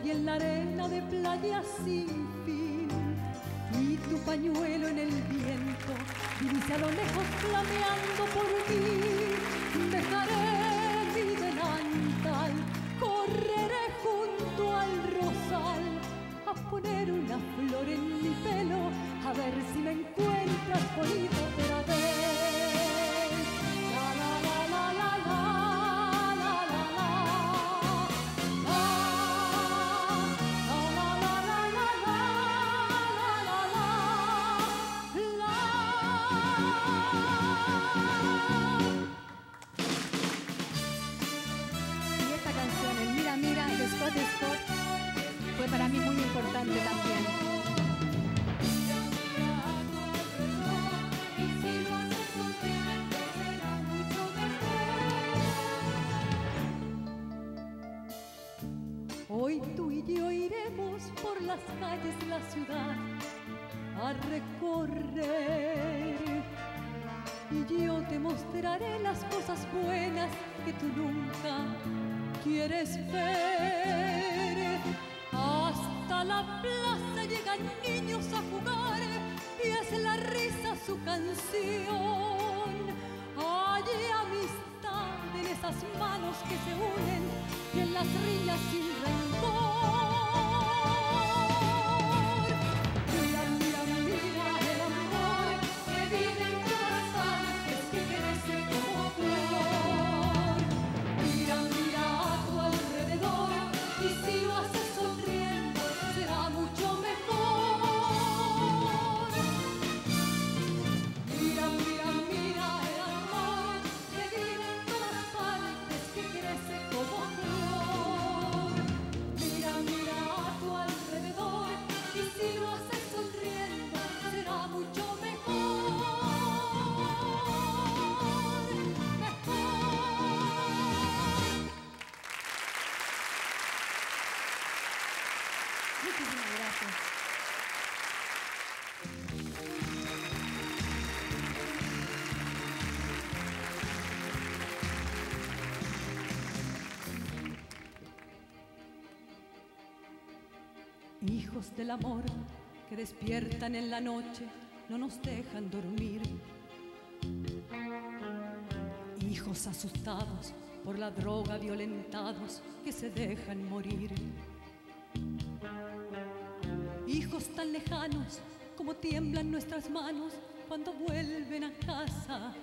y en la arena de playa sin fin. Y tu pañuelo en el viento divisa a lo lejos flameando por ti. Dejaré mi delantal, correré junto al rosal a poner una flor en mi pelo, a ver si me encuentras bonito otra vez. La la la la la la la la la. Y esta canción, el Mira Mira de Scott Scott, fue para mí muy importante también. Hoy tú y yo iremos por las calles de la ciudad a recorrer, y yo te mostraré las cosas buenas que tú nunca quieres ver. Hasta la plaza llegan niños a jugar y es la risa su canción. Hay amistad en esas manos que se unen y en las riñas sin rencor. Mira, mira, mira el amor que vive en todas partes, que crece como flor. Mira, mira a tu alrededor y si lo haces sonriendo será mucho mejor. Mira, mira, mira el amor que vive en todas partes, que crece como flor. Mira, mira a tu alrededor y si lo haces sonriendo será mucho mejor. Muchísimas gracias. Hijos del amor que despiertan en la noche, no nos dejan dormir. Hijos asustados por la droga, violentados que se dejan morir. Hijos tan lejanos como tiemblan nuestras manos cuando vuelven a casa.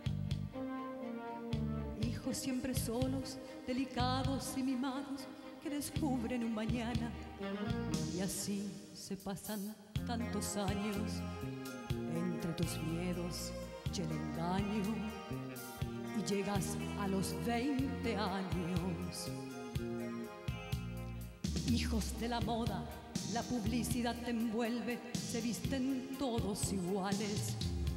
Hijos siempre solos, delicados y mimados que descubren un mañana. Y así se pasan tantos años entre tus miedos y el engaño, y llegas a los 20 años. Hijos de la moda, la publicidad te envuelve, se visten todos iguales.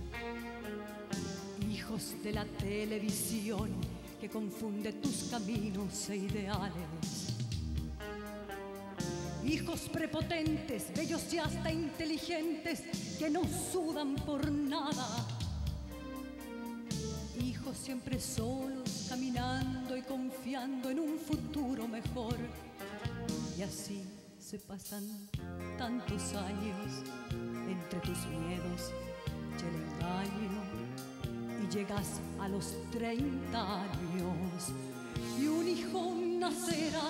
Hijos de la televisión que confunde tus caminos e ideales. Hijos prepotentes, bellos y hasta inteligentes que no sudan por nada. Hijos siempre solos, caminando y confiando en un futuro mejor. Y así se pasan tantos años entre tus miedos y el engaño, y llegas a los 30 años y un hijo nacerá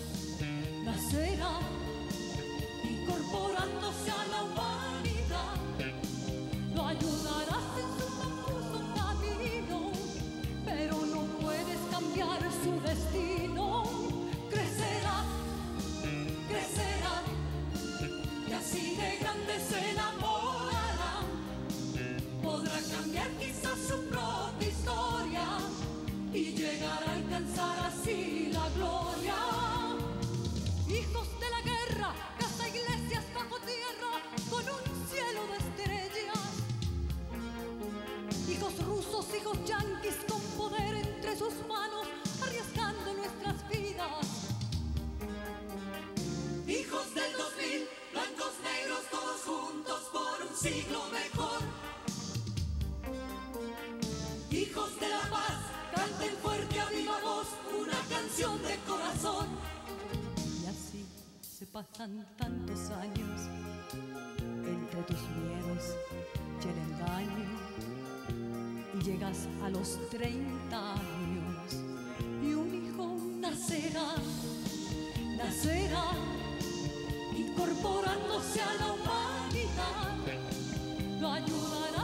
incorporándose a la humanidad. Lo ayudarás en su confuso camino, pero no puedes cambiar su destino. Crecerá, y así de grande se enamorará. Podrá cambiar quizás su propia historia y llegar a alcanzar así la gloria. Hijos de la guerra, casa iglesias bajo tierra, con un cielo de estrellas. Hijos rusos, hijos yanquis, con poder entre sus manos, arriesgando nuestras vidas. Hijos del 2000, blancos, negros, todos juntos por un siglo mejor. Hijos de la paz, canten fuerte a viva voz una canción de corazón. pasan tantos años entre tus miedos y el engaño, y llegas a los 30 años y un hijo nacerá, nacerá, incorporándose a la humanidad, lo ayudará